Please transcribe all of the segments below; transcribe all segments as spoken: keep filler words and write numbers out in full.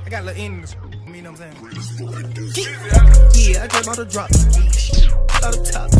I got a little in, you know what I'm saying? Yeah, I just bought a drop. Out the top.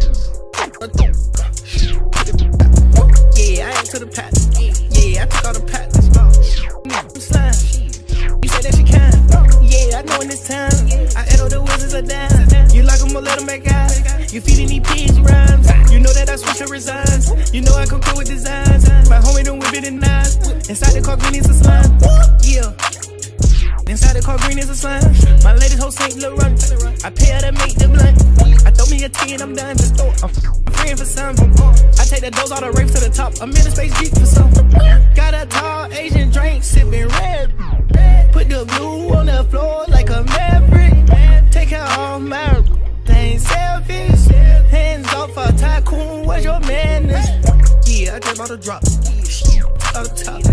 Yeah, I ain't to the pat. Yeah, I took all the pat. I'm slime. You say that she can. Yeah, I know in this time. I ate all the wizards are down. You like them or let them make out. You feeding these pigs rhymes. You know that I switch the resigns. You know I come through with designs. My homie don't whip it in knives. Inside the car green is a slime. Yeah. Inside the car green is a slime. My lady hoe Saint Laurent. I pay her to make the blunt. I throw me a T and I'm done. I'm free for some. I take the dose all the rape to the top. I'm in the space deep for some. Got a tall Asian drink, sipping red. Put the blue on the floor like a maverick. Take her off my thing selfish. Hands off a tycoon, where's your madness? Yeah, I just bought a drop. Out the top.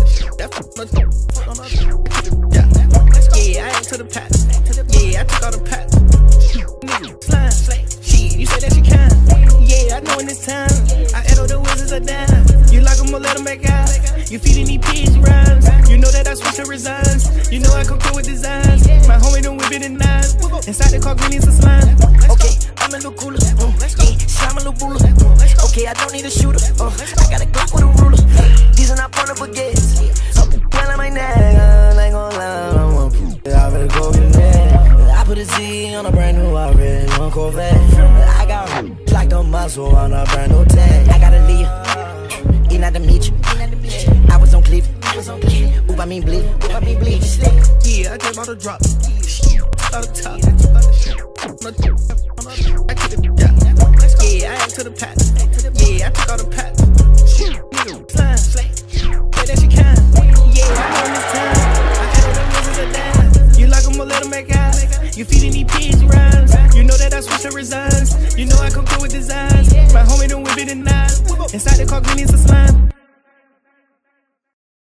Yeah. Yeah, I ain't to the pat. Yeah, I took all the pat. Slime. She, you say that she can. Yeah, I know in this time. I ate all the wizards are down. You like them or let them make out. You feeding these pigs rhymes. You know that I switch the resigns. You know I come through with designs. My homie don't whip it in knives. Inside the car green is a slime. Okay, I'm a little cooler. Uh, yeah, slime a little ruler. Uh, okay, I don't need a shooter. Uh, I got a Glock with a ruler. These are not front of baguettes. Uh, well, I might nag. I ain't gon' lie. I'm one poop. I better go get a man. I put a Z on a brand new Red one Corvette. I got like the muscle on a brand new tag. I gotta leave. Eat not to meet you. I was on Cleave. Oop, I mean bleed. Oop, I mean bleed. Yeah, I just bought a drop. Out the top. Yeah, I ain't to the pat. Yeah, I took all the pat. Slime. Say that she can. Yeah, I know in this time. I ate all the wizards are down. You like them or let them make out. You feeding these pigs rhymes. You know that I switch the resigns. You know I come through with designs. My homie don't whip it in knives. Inside the car green is a slime.